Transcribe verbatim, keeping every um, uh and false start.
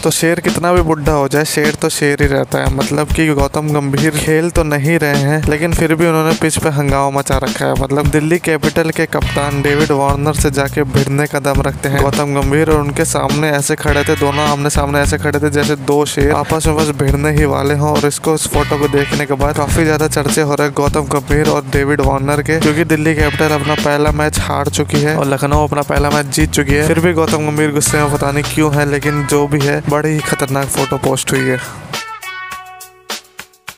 तो शेर कितना भी बुढ़ा हो जाए, शेर तो शेर ही रहता है। मतलब कि गौतम गंभीर खेल तो नहीं रहे हैं, लेकिन फिर भी उन्होंने पिच पे हंगामा मचा रखा है। मतलब दिल्ली कैपिटल के कप्तान डेविड वार्नर से जाके भिड़ने का दम रखते हैं गौतम गंभीर, और उनके सामने ऐसे खड़े थे, दोनों आमने सामने ऐसे खड़े थे जैसे दो शेर आपस में बस भिड़ने ही वाले हों। और इसको इस फोटो को देखने के बाद काफी ज्यादा चर्चे हो रहे हैं गौतम गंभीर और डेविड वार्नर के, क्योंकि दिल्ली कैपिटल अपना पहला मैच हार चुकी है और लखनऊ अपना पहला मैच जीत चुकी है। फिर भी गौतम गंभीर गुस्से में, पता नहीं क्यों है, लेकिन जो भी है बड़ी ही खतरनाक फोटो पोस्ट हुई है।